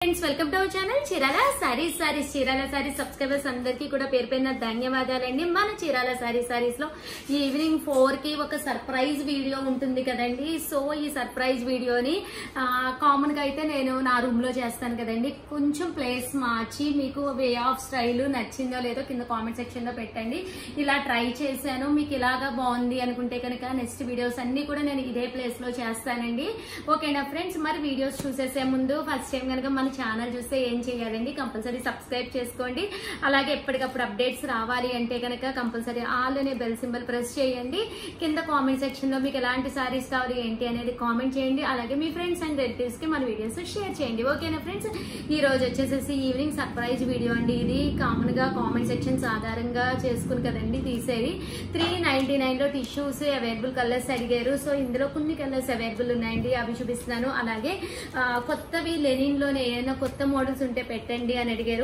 Friends, welcome to our channel Chirala sarees. Chirala sarees subscribers అందరికీ కూడా పేరు పేరున ధన్యవాదాలండి. మన చీరాల సారీస్ లో ఈవినింగ్ 4 కి ఒక సర్ప్రైజ్ వీడియో ఉంటుంది కదండి. సో ఈ సర్ప్రైజ్ వీడియోని కామన్ గా అయితే నేను నా రూమ్ లో చేస్తాను కదండి. కొంచెం ప్లేస్ మార్చి మీకు వే ఆఫ్ స్టైల్ నచ్చిందో లేదో కింద కామెంట్ సెక్షన్ లో పెట్టండి. ఇలా ట్రై చేశాను, మీకు ఇలాగా బాగుంది అనుకుంటే కనుక నెక్స్ట్ వీడియోస్ అన్ని కూడా నేను ఇదే ప్లేస్ లో చేస్తానండి. ఓకేనా ఫ్రెండ్స్, మరి వీడియోస్ చూసేసే ముందు ఫస్ట్ టైం కనుక మన ఛానల్ చూస్తే ఏం చేయాలండి, కంపల్సరీ సబ్స్క్రైబ్ చేసుకోండి. అలాగే ఎప్పటికప్పుడు అప్డేట్స్ రావాలి అంటే కనుక కంపల్సరీ ఆల్ అనే బెల్ సింబల్ ప్రెస్ చేయండి. కింద కామెంట్ సెక్షన్ లో మీకు ఎలాంటి సారీస్ కావాలి ఏంటి అనేది కామెంట్ చేయండి. అలాగే మీ ఫ్రెండ్స్ అండ్ రిలేటివ్స్ కి మన వీడియోస్ షేర్ చేయండి. ఓకేనా ఫ్రెండ్స్, ఈ రోజు వచ్చేసేసి ఈవినింగ్ సర్ప్రైజ్ వీడియో అండి. ఇది కామన్ గా కామెంట్ సెక్షన్స్ ఆధారంగా చేసుకుని కదండి తీసేది. 399 లో టిష్యూస్ అవైలబుల్ కలర్స్ అడిగారు. సో ఇందులో కొన్ని కలర్స్ అవైలబుల్ ఉన్నాయండి, అవి చూపిస్తున్నాను. అలాగే కొత్తవి లెనిన్ లోనే ఏదైనా కొత్త మోడల్స్ ఉంటే పెట్టండి అని అడిగారు.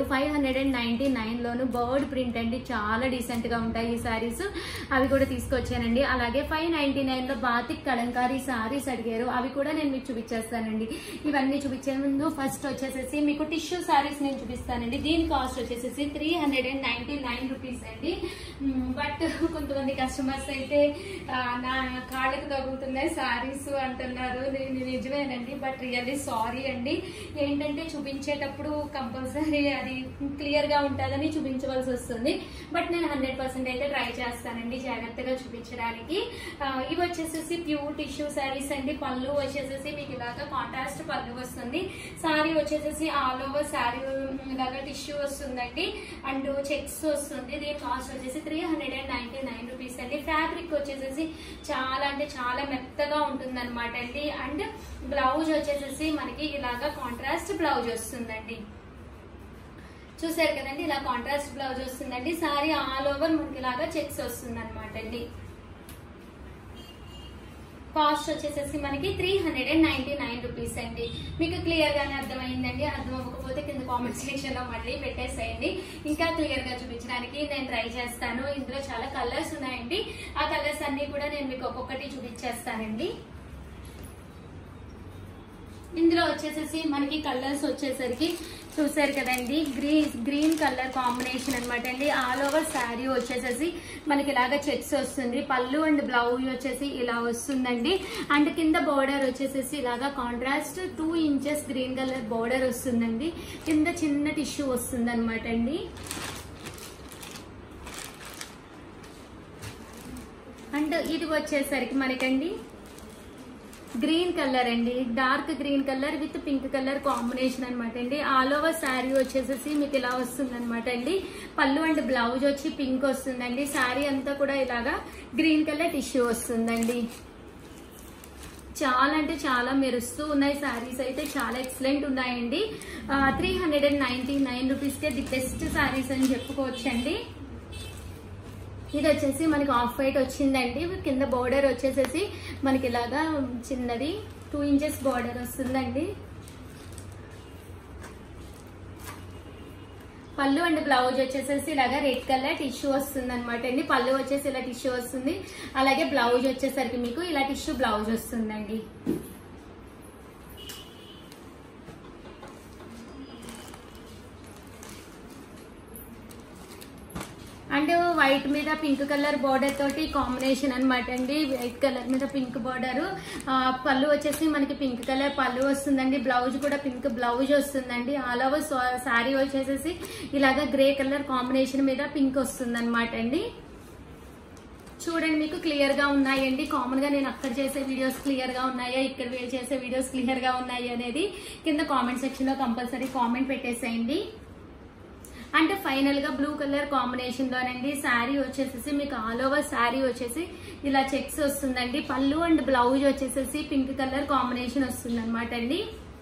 599 లోను బర్డ్ ప్రింట్ అండి, చాలా డీసెంట్ గా ఉంటాయి ఈ సారీస్, అవి కూడా తీసుకొచ్చానండి. అలాగే 599 లో బాతిక్ కలంకారీ సారీస్ అడిగారు, అవి కూడా నేను మీకు చూపించేస్తానండి. ఇవన్నీ చూపించే ముందు ఫస్ట్ వచ్చేసేసి మీకు టిష్యూ సారీస్ నేను చూపిస్తానండి. దీని కాస్ట్ వచ్చేసేసి 399 రూపీస్ అండి. బట్ కొంతమంది కస్టమర్స్ అయితే నా కాళ్ళకు తగులుతున్నాయి సారీస్ అంటున్నారు. నిజమేనండి, బట్ రియల్లీ సారీ అండి. ఏంటంటే చూపించేటప్పుడు కంపల్సరీ అది క్లియర్ గా ఉంటుందని చూపించవలసి వస్తుంది. బట్ నేను 100% అయితే ట్రై చేస్తానండి జాగ్రత్తగా చూపించడానికి. ఇవి వచ్చేసేసి ప్యూర్ టిష్యూ సారీస్ అండి. పళ్ళు వచ్చేసేసి మీకు ఇలాగా కాంట్రాస్ట్ పళ్ళు వస్తుంది. సారీ వచ్చేసేసి ఆల్ ఓవర్ సారీ ఇలాగా టిష్యూ వస్తుందండి అండ్ చెక్స్ వస్తుంది. దీని కాస్ట్ వచ్చేసి 399 రూపీస్ అండి. ఫ్యాబ్రిక్ వచ్చేసేసి చాలా అంటే చాలా మెత్తగా ఉంటుంది అనమాట అండి. అండ్ బ్లౌజ్ వచ్చేసేసి మనకి ఇలాగా కాంట్రాస్ట్ బ్లౌజ్ వస్తుందండి. చూసారు కదండి, ఇలా కాంట్రాస్ట్ బ్లౌజ్ వస్తుందండి. సారీ ఆల్ ఓవర్ మనకి ఇలాగా చెక్స్ వస్తుంది అనమాట అండి. కాస్ట్ వచ్చేసేసి మనకి 399 రూపీస్ అండి. మీకు క్లియర్ గానే అర్థమైందండి. అర్థం అవ్వకపోతే కింద కామెంట్ సెక్షన్ లో మళ్ళీ పెట్టేసేయండి. ఇంకా క్లియర్ గా చూపించడానికి నేను ట్రై చేస్తాను. ఇందులో చాలా కలర్స్ ఉన్నాయండి. ఆ కలర్స్ అన్ని కూడా నేను మీకు ఒక్కొక్కటి చూపించేస్తానండి. ఇందులో వచ్చేసేసి మనకి కలర్స్ వచ్చేసరికి చూసారు కదండి, గ్రీన్ కలర్ కాంబినేషన్ అనమాట అండి. ఆల్ ఓవర్ శారీ వచ్చేసేసి మనకి ఇలాగా చెక్స్ వస్తుంది. పళ్ళు అండ్ బ్లౌజ్ వచ్చేసి ఇలా వస్తుందండి. అండ్ కింద బోర్డర్ వచ్చేసేసి ఇలాగా contrast 2 inches green colour border వస్తుందండి. కింద చిన్న టిష్యూ వస్తుంది అనమాట అండి. అండ్ ఇది వచ్చేసరికి మనకండి గ్రీన్ కలర్ అండి, dark green colour with pink colour combination అనమాట అండి. ఆల్ ఓవర్ శారీ వచ్చేసేసి మీకు ఇలా వస్తుంది అనమాట అండి. పళ్ళు అండ్ బ్లౌజ్ వచ్చి పింక్ వస్తుందండి. శారీ అంతా కూడా ఇలాగా గ్రీన్ కలర్ టిష్యూ వస్తుందండి. చాలా అంటే చాలా మెరుస్తూ ఉన్నాయి శారీస్ అయితే, చాలా ఎక్సలెంట్ ఉన్నాయండి. 399 రూపీస్కే ది బెస్ట్ శారీస్ అని చెప్పుకోవచ్చండి. ఇది వచ్చేసి మనకి ఆఫ్ వైట్ వచ్చిందండి. కింద బోర్డర్ వచ్చేసేసి మనకి ఇలాగా చిన్నది 2 ఇంచెస్ బోర్డర్ వస్తుందండి. పళ్ళు అండ్ బ్లౌజ్ వచ్చేసేసి ఇలాగా రెడ్ కలర్ టిష్యూ వస్తుంది అనమాట అండి. పళ్ళు వచ్చేసి ఇలా టిష్యూ వస్తుంది. అలాగే బ్లౌజ్ వచ్చేసరికి మీకు ఇలా టిష్యూ బ్లౌజ్ వస్తుందండి. అండ్ వైట్ మీద పింక్ కలర్ బోర్డర్ తోటి కాంబినేషన్ అనమాట అండి. వైట్ కలర్ మీద పింక్ బోర్డర్. పళ్ళు వచ్చేసి మనకి పింక్ కలర్ పళ్ళు వస్తుందండి. బ్లౌజ్ కూడా పింక్ బ్లౌజ్ వస్తుందండి. ఆల్ ఓవర్ శారీ వచ్చేసేసి ఇలాగా గ్రే కలర్ కాంబినేషన్ మీద పింక్ వస్తుంది అనమాట అండి. చూడండి, మీకు క్లియర్ గా ఉన్నాయండి. కామన్ గా నేను అక్కడ చేసే వీడియోస్ క్లియర్ గా ఉన్నాయా, ఇక్కడ చేసే వీడియోస్ క్లియర్ గా ఉన్నాయి అనేది కింద కామెంట్ సెక్షన్ లో కంపల్సరీ కామెంట్ పెట్టేసేయండి. అంటే ఫైనల్ గా బ్లూ కలర్ కాంబినేషన్ లోనండి శారీ వచ్చేసేసి మీకు ఆల్ ఓవర్ శారీ వచ్చేసి ఇలా చెక్స్ వస్తుందండి. పళ్ళు అండ్ బ్లౌజ్ వచ్చేసేసి పింక్ కలర్ కాంబినేషన్ వస్తుంది అనమాట అండి.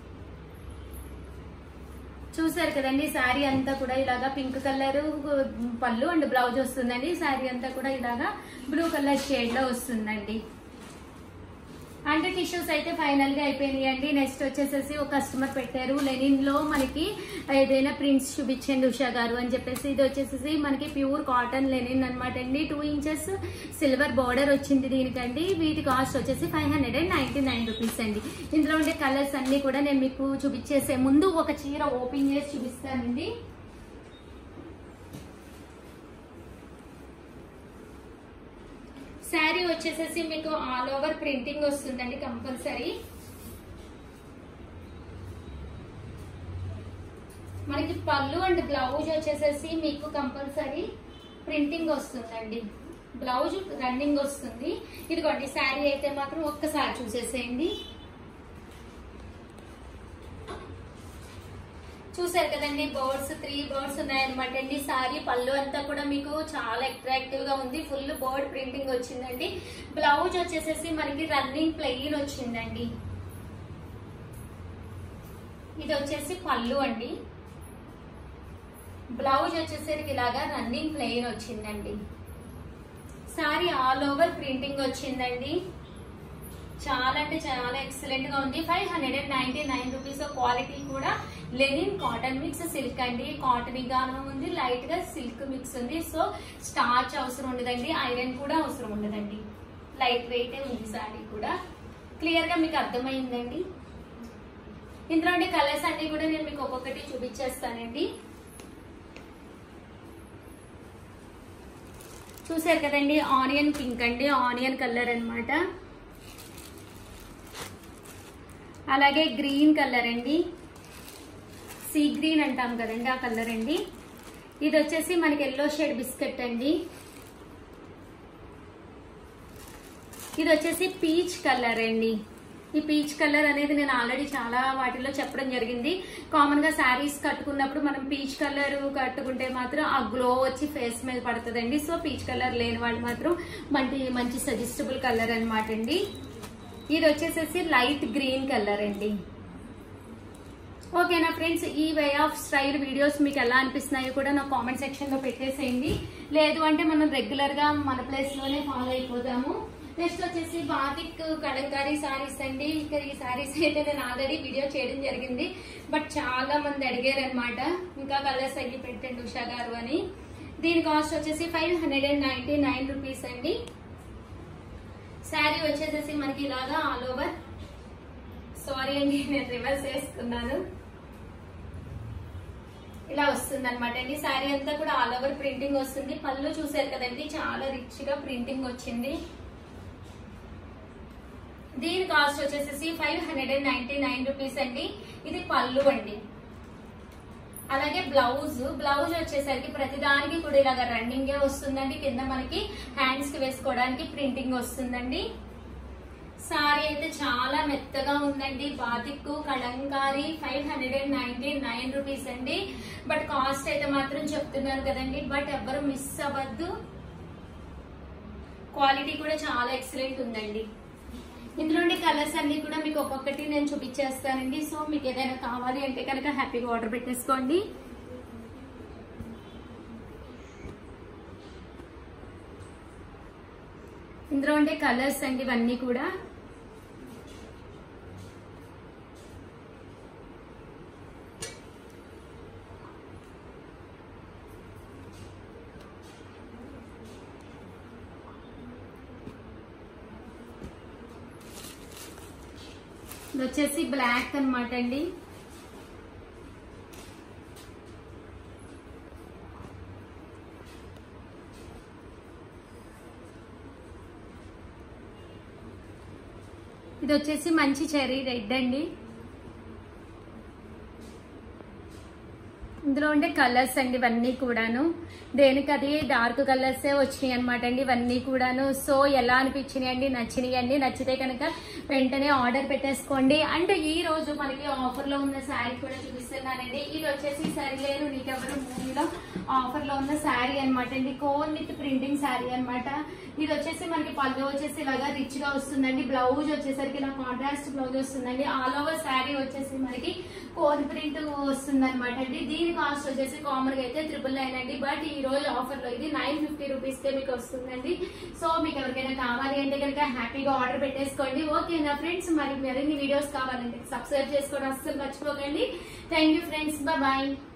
చూసారు కదండి, శారీ అంతా కూడా ఇలాగా పింక్ కలర్ పళ్ళు అండ్ బ్లౌజ్ వస్తుందండి. శారీ అంతా కూడా ఇలాగా బ్లూ కలర్ షేడ్ లో వస్తుందండి. అండ్ టిష్యూస్ అయితే ఫైనల్ గా అయిపోయినాయి అండి. నెక్స్ట్ వచ్చేసేసి ఒక కస్టమర్ పెట్టారు లెనిన్ లో మనకి ఏదైనా ప్రింట్స్ చూపించండి ఉషా గారు అని చెప్పేసి. ఇది వచ్చేసేసి మనకి ప్యూర్ కాటన్ లెనిన్ అనమాట అండి. 2 ఇంచెస్ సిల్వర్ బార్డర్ వచ్చింది దీనికండి. వీటి కాస్ట్ వచ్చేసి 599 రూపీస్ అండి. ఇందులో ఉండే కలర్స్ అన్ని కూడా నేను మీకు చూపించేసే ముందు ఒక చీర ఓపెన్ చేసి చూపిస్తానండి. శారీ వచ్చేసేసి మీకు ఆల్ ఓవర్ ప్రింటింగ్ వస్తుందండి కంపల్సరీ. మనకి పళ్ళు అండ్ బ్లౌజ్ వచ్చేసేసి మీకు కంపల్సరీ ప్రింటింగ్ వస్తుందండి. బ్లౌజ్ రన్నింగ్ వస్తుంది. ఇదిగోండి శారీ అయితే మాత్రం ఒక్కసారి చూసేసేయండి. చూసారు కదండి, బర్డ్స్ 3 బర్డ్స్ ఉన్నాయన్నమాట అండి. సారీ పళ్ళు అంతా కూడా మీకు చాలా అట్రాక్టివ్ గా ఉంది. ఫుల్ బర్డ్ ప్రింటింగ్ వచ్చిందండి. బ్లౌజ్ వచ్చేసేసి మనకి రన్నింగ్ ప్లెయిన్ వచ్చిందండి. ఇది వచ్చేసి పళ్ళు అండి. బ్లౌజ్ వచ్చేసరికి ఇలాగా రన్నింగ్ ప్లెయిన్ వచ్చిందండి. సారీ ఆల్ ఓవర్ ప్రింటింగ్ వచ్చిందండి. చాలా అంటే చాలా ఎక్సలెంట్ గా ఉంది. 599 రూపీస్. క్వాలిటీ కూడా లెనిన్ కాటన్ మిక్స్ సిల్క్ అండి. కాటన్ గాను ఉంది, లైట్ గా సిల్క్ మిక్స్ ఉంది. సో స్టార్చ్ అవసరం ఉండదండి, ఐరన్ కూడా అవసరం ఉండదండి. లైట్ వెయిట్ ఉంది సారీ కూడా. క్లియర్ గా మీకు అర్థమైందండి. ఇందులో ఉండే కలర్స్ అన్ని కూడా నేను మీకు ఒక్కొక్కటి చూపించేస్తానండి. చూసారు కదండి, ఆనియన్ పింక్ అండి, ఆనియన్ కలర్ అన్నమాట. అలాగే గ్రీన్ కలర్ అండి, సీ గ్రీన్ అంటాం కదండి ఆ కలర్ అండి. ఇది వచ్చేసి మనకి ఎల్లో షేడ్ బిస్కెట్ అండి. ఇది వచ్చేసి పీచ్ కలర్ అండి. ఈ పీచ్ కలర్ అనేది నేను ఆల్రెడీ చాలా వాటిలో చెప్పడం జరిగింది. కామన్ గా శారీస్ కట్టుకున్నప్పుడు మనం పీచ్ కలర్ కట్టుకుంటే మాత్రం ఆ గ్లో వచ్చి ఫేస్ మీద పడుతుందండి. సో పీచ్ కలర్ లేని వాళ్ళు మాత్రం మంచి సజెస్టబుల్ కలర్ అనమాట అండి. ఇది వచ్చేసేసి లైట్ గ్రీన్ కలర్ అండి. ఓకేనా ఫ్రెండ్స్, ఈ వే ఆఫ్ స్టైల్ వీడియోస్ మీకు ఎలా అనిపిస్తున్నాయో కూడా నా కామెంట్ సెక్షన్ లో పెట్టేసేయండి. లేదు అంటే మనం రెగ్యులర్ గా మన ప్లేస్ లోనే ఫాలో అయిపోతాము. నెక్స్ట్ వచ్చేసి బాతిక్ కలంకారీ సారీస్ అండి. ఇక్కడ ఈ సారీస్ అయితే నేను ఆల్రెడీ వీడియో చేయడం జరిగింది. బట్ చాలా మంది అడిగారు అనమాట, ఇంకా కలర్స్ అయ్యి పెట్టండి ఉషా గారు అని. దీని కాస్ట్ వచ్చేసి 599 రూపీస్ అండి. శారీ వచ్చేసేసి మనకి ఇలాగా ఆల్ ఓవర్, సారీ అండి నేను రివర్స్ వేసుకున్నాను, ఇలా వస్తుంది అనమాట అండి. శారీ అంతా కూడా ఆల్ ఓవర్ ప్రింటింగ్ వస్తుంది. పళ్ళు చూసారు కదండి, చాలా రిచ్ గా ప్రింటింగ్ వచ్చింది. దీని కాస్ట్ వచ్చేసేసి 599 రూపీస్ అండి. ఇది పళ్ళు అండి. అలాగే బ్లౌజ్ వచ్చేసరికి ప్రతిదానికి కూడా ఇలాగ రన్నింగ్ వస్తుందండి. కింద మనకి హ్యాండ్స్ కి వేసుకోవడానికి ప్రింటింగ్ వస్తుందండి. సారీ అయితే చాలా మెత్తగా ఉందండి. బాతిక్ కలంకారీ 599 రూపీస్ అండి. బట్ కాస్ట్ అయితే మాత్రం చెప్తున్నారు కదండి, బట్ ఎవ్వరు మిస్ అవ్వద్దు. క్వాలిటీ కూడా చాలా ఎక్సలెంట్ ఉందండి. ఇందులోని కలర్స్ అన్ని కూడా మీకు ఒక్కొక్కటి నేను చూపించేస్తానండి. సో మీకు ఏదైనా కావాలి అంటే కనుక హ్యాపీగా ఆర్డర్ పెట్టేసుకోండి. ఇందులో ఉండే కలర్స్ అండి ఇవన్నీ కూడా. ఇది వచ్చేసి బ్లాక్ అన్నమాట అండి. ఇది వచ్చేసి మంచి చెర్రీ రెడ్ అండి. ఇందులో ఉండే కలర్స్ అండి ఇవన్నీ కూడాను. దేనికి అది డార్క్ కలర్సే వచ్చినాయి అనమాట అండి ఇవన్నీ కూడాను. సో ఎలా అనిపించినాయి అండి, నచ్చినాయి అండి. నచ్చితే కనుక వెంటనే ఆర్డర్ పెట్టేసుకోండి. అంటే ఈ రోజు మనకి ఆఫర్ లో ఉన్న శారీ కూడా చూపిస్తున్నానండి. ఇది వచ్చేసి సరిలేరు నీకెవరు మూవీలో ఆఫర్ లో ఉన్న శారీ అనమాట అండి. కోన్ విత్ ప్రింటింగ్ శారీ అనమాట. ఇది వచ్చేసి మనకి పళ్ళు వచ్చేసి ఇలాగా రిచ్ గా వస్తుందండి. బ్లౌజ్ వచ్చేసరికి ఇలా కాంట్రాస్ట్ బ్లౌజ్ వస్తుందండి. ఆల్ ఓవర్ శారీ వచ్చేసి మనకి కోన్ ప్రింట్ వస్తుంది అనమాట అండి. దీని కాస్ట్ వచ్చేసి కామన్ గా అయితే 999 అండి. బట్ ఈ రోజు ఆఫర్ లో ఇది 950 రూపీస్ కే మీకు వస్తుందండి. సో మీకు ఎవరికైనా కావాలి అంటే కనుక హ్యాపీగా ఆర్డర్ పెట్టేసుకోండి. ఓకేనా ఫ్రెండ్స్, మరి మరిన్ని వీడియోస్ కావాలంటే సబ్స్క్రైబ్ చేసుకోవడం అస్సలు మర్చిపోకండి. Thank you friends, bye.